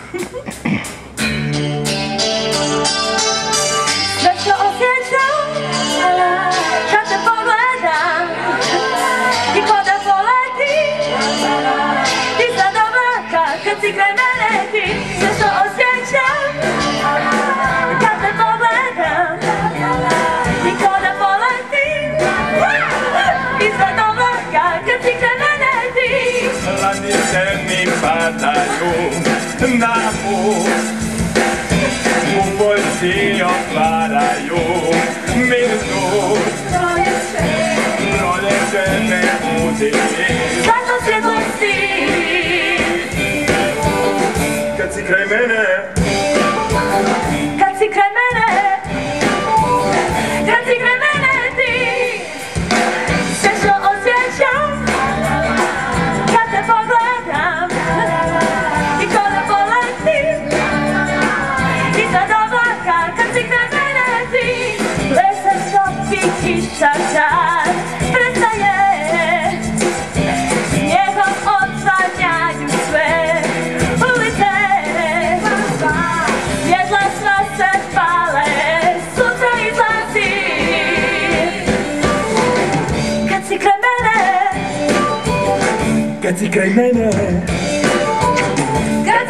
Sve što osjećam kad te pogledam i ko da poleti iznad oblaka kad si kraj mene ti. Sve što osjećam kad te pogledam i ko da poleti iznad oblaka kad si kraj mene ti. Lanice mi padaju na put, u poljci otvaraju minut. Proljeće me budi, Zato svjetlosti kad si kraj mene, kad si kraj mene, kad si kraj mene ti. Sve što osjećam kad te pogledam i ko da poletim iznad oblaka kad si kraj mene ti. Lesa stopi, kiša čar prestaje, snijegom odsvanjaju sve ulice, svjetla sva se pale, sunce izlazi. Kad si kraj mene, kad si kraj mene, kad